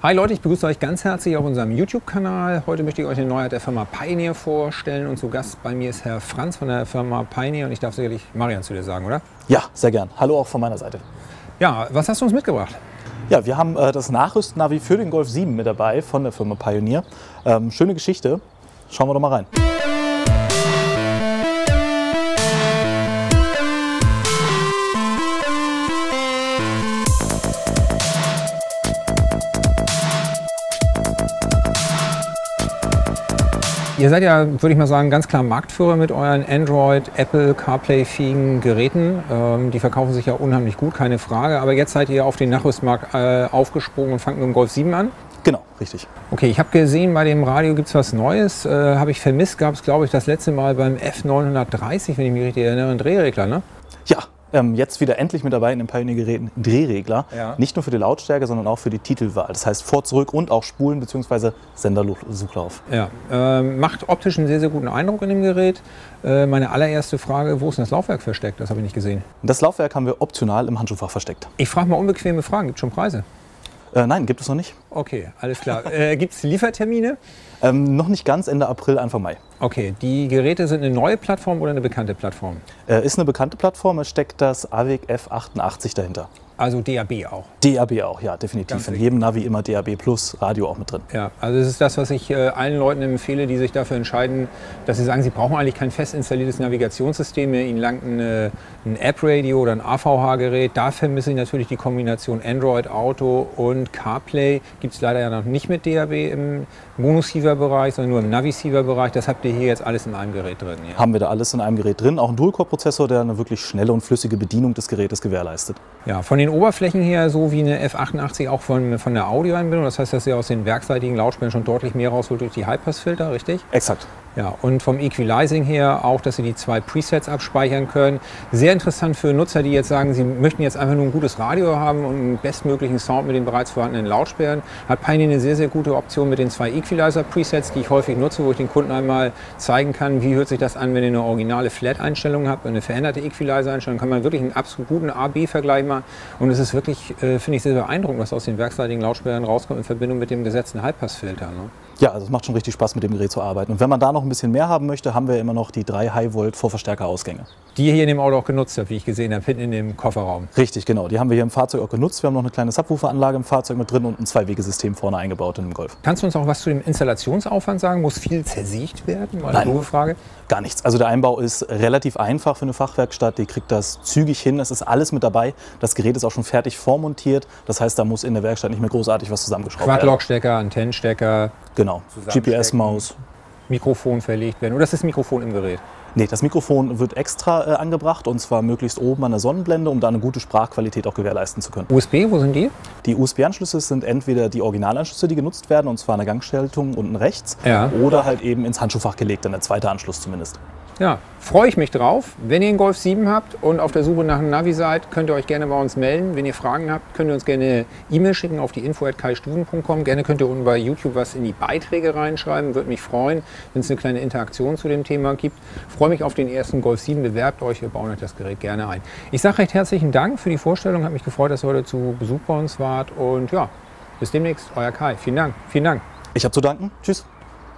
Hi Leute, ich begrüße euch ganz herzlich auf unserem YouTube-Kanal. Heute möchte ich euch eine Neuheit der Firma Pioneer vorstellen und zu Gast bei mir ist Herr Franz von der Firma Pioneer und ich darf sicherlich Marian zu dir sagen, oder? Ja, sehr gern. Hallo auch von meiner Seite. Ja, was hast du uns mitgebracht? Ja, wir haben das Nachrüstnavi für den Golf 7 mit dabei von der Firma Pioneer. Schöne Geschichte. Schauen wir doch mal rein. Ihr seid ja, würde ich mal sagen, ganz klar Marktführer mit euren Android, Apple, CarPlay-fähigen Geräten. Die verkaufen sich ja unheimlich gut, keine Frage. Aber jetzt seid ihr auf den Nachrüstmarkt aufgesprungen und fangt mit dem Golf 7 an? Genau, richtig. Okay, ich habe gesehen, bei dem Radio gibt es was Neues. Habe ich vermisst, gab es, glaube ich, das letzte Mal beim F930, wenn ich mich richtig erinnere, einen Drehregler, ne? Ja. Jetzt wieder endlich mit dabei in den Pioneer-Geräten ein Drehregler. Ja. Nicht nur für die Lautstärke, sondern auch für die Titelwahl. Das heißt vor, zurück und auch Spulen bzw. Sendersuchlauf. Ja, macht optisch einen sehr, sehr guten Eindruck in dem Gerät. Meine allererste Frage, wo ist denn das Laufwerk versteckt? Das habe ich nicht gesehen. Das Laufwerk haben wir optional im Handschuhfach versteckt. Ich frage mal unbequeme Fragen. Gibt es schon Preise? Nein, gibt es noch nicht. Okay, alles klar. Gibt es Liefertermine? Noch nicht ganz, Ende April, Anfang Mai. Okay, die Geräte sind eine neue Plattform oder eine bekannte Plattform? Ist eine bekannte Plattform, es steckt das AVIC F88 dahinter. Also DAB auch? DAB auch, ja, definitiv. Ganz in jedem Navi immer DAB Plus, Radio auch mit drin. Ja, also das ist das, was ich allen Leuten empfehle, die sich dafür entscheiden, dass sie sagen, sie brauchen eigentlich kein fest installiertes Navigationssystem mehr. Ihnen langt ein App-Radio oder ein AVH-Gerät. Da vermisse ich natürlich die Kombination Android Auto und CarPlay. Gibt es leider ja noch nicht mit DAB im Mono-Receiver-Bereich, sondern nur im Navi-Receiver-Bereich. Das habt ihr hier jetzt alles in einem Gerät drin. Ja. Haben wir da alles in einem Gerät drin. Auch ein Dual-Core-Prozessor, der eine wirklich schnelle und flüssige Bedienung des Gerätes gewährleistet. Ja, von den Oberflächen her so wie eine F88 auch von der Audioanbindung. Das heißt, dass ihr aus den werkseitigen Lautsprechern schon deutlich mehr rausholt durch die High-Pass-Filter, richtig? Exakt. Ja, und vom Equalizing her auch, dass Sie die 2 Presets abspeichern können. Sehr interessant für Nutzer, die jetzt sagen, sie möchten jetzt einfach nur ein gutes Radio haben und einen bestmöglichen Sound mit den bereits vorhandenen Lautsprechern. Hat Pioneer eine sehr, sehr gute Option mit den 2 Equalizer-Presets, die ich häufig nutze, wo ich den Kunden einmal zeigen kann, wie hört sich das an, wenn ihr eine originale Flat-Einstellung habt, eine veränderte Equalizer-Einstellung. Kann man wirklich einen absolut guten A-B-Vergleich machen. Und es ist wirklich, finde ich, sehr beeindruckend, was aus den werkseitigen Lautsprechern rauskommt in Verbindung mit dem gesetzten High-Pass-Filter. Ne? Ja, also es macht schon richtig Spaß, mit dem Gerät zu arbeiten. Und wenn man da noch ein bisschen mehr haben möchte, haben wir immer noch die 3 High-Volt-Vorverstärker-Ausgänge. Die ihr hier in dem Auto auch genutzt habt, wie ich gesehen habe, hinten in dem Kofferraum. Richtig, genau. Die haben wir hier im Fahrzeug auch genutzt. Wir haben noch eine kleine Subwoofer-Anlage im Fahrzeug mit drin und ein 2-Wegesystem vorne eingebaut in dem Golf. Kannst du uns auch was zu dem Installationsaufwand sagen? Muss viel zersiegt werden? Mal Nein. eine doofe Frage. Gar nichts. Also der Einbau ist relativ einfach für eine Fachwerkstatt. Die kriegt das zügig hin. Es ist alles mit dabei. Das Gerät ist auch schon fertig vormontiert. Das heißt, da muss in der Werkstatt nicht mehr großartig was zusammengeschraubt werden. Quad-Lock-Stecker, Antennenstecker. Genau. GPS-Maus. Mikrofon verlegt werden. Oder ist das Mikrofon im Gerät? Nee, das Mikrofon wird extra angebracht und zwar möglichst oben an der Sonnenblende, um da eine gute Sprachqualität auch gewährleisten zu können. USB, wo sind die? Die USB-Anschlüsse sind entweder die Originalanschlüsse, die genutzt werden, und zwar eine Gangschaltung unten rechts, Ja. oder halt eben ins Handschuhfach gelegt, dann der zweite Anschluss zumindest. Ja, freue ich mich drauf. Wenn ihr einen Golf 7 habt und auf der Suche nach einem Navi seid, könnt ihr euch gerne bei uns melden. Wenn ihr Fragen habt, könnt ihr uns gerne E-Mail schicken auf die info@kaistuben.com. Gerne könnt ihr unten bei YouTube was in die Beiträge reinschreiben. Würde mich freuen, wenn es eine kleine Interaktion zu dem Thema gibt. Freue mich auf den ersten Golf 7. Bewerbt euch, wir bauen euch das Gerät gerne ein. Ich sage recht herzlichen Dank für die Vorstellung. Hat mich gefreut, dass ihr heute zu Besuch bei uns wart. Und ja, bis demnächst, euer Kai. Vielen Dank. Vielen Dank. Ich habe zu danken. Tschüss.